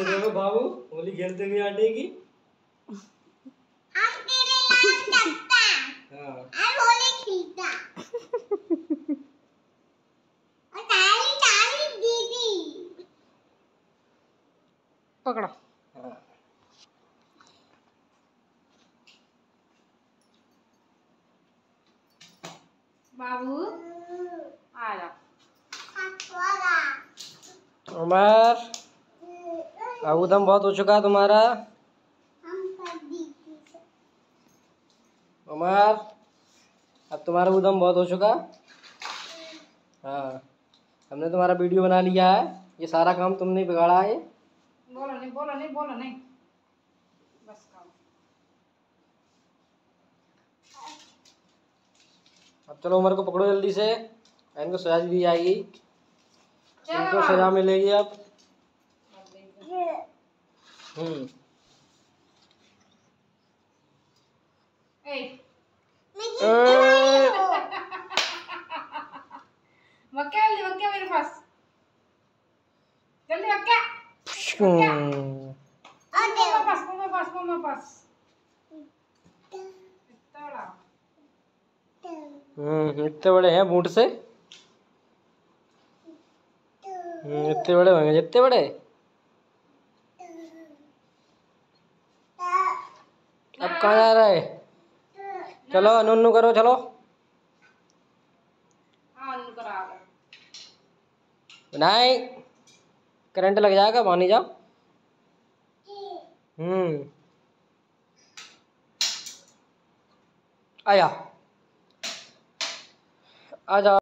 खुश हो बाबू होली खेलते हुए आंटी की। हम तेरे लाल चकता और होली खेलता और ताली ताली दीदी पकड़ो। बाबू आ जा। उमर अब उदम बहुत हो चुका है तुम्हारा। उमर अब तुम्हारा उदम बहुत हो चुका। हाँ हमने तुम्हारा वीडियो बना लिया है। ये सारा काम तुमने बिगाड़ा है। बोलो नहीं बोलो नहीं बोलो नहीं बस खाओ। अब चलो उमर को पकड़ो जल्दी से। इनको सजा दी जाएगी। इनको सजा मिलेगी अब। मक्का मेरे पास जल्दी मक्का मम्मा पास इतने बड़े हैं बूट से। इतने बड़े होंगे जितने बड़े। अब कहाँ जा रहा है? चलो नुन्नू करो चलो। नहीं करंट लग जाएगा पानी जाओ। आया आ जाओ।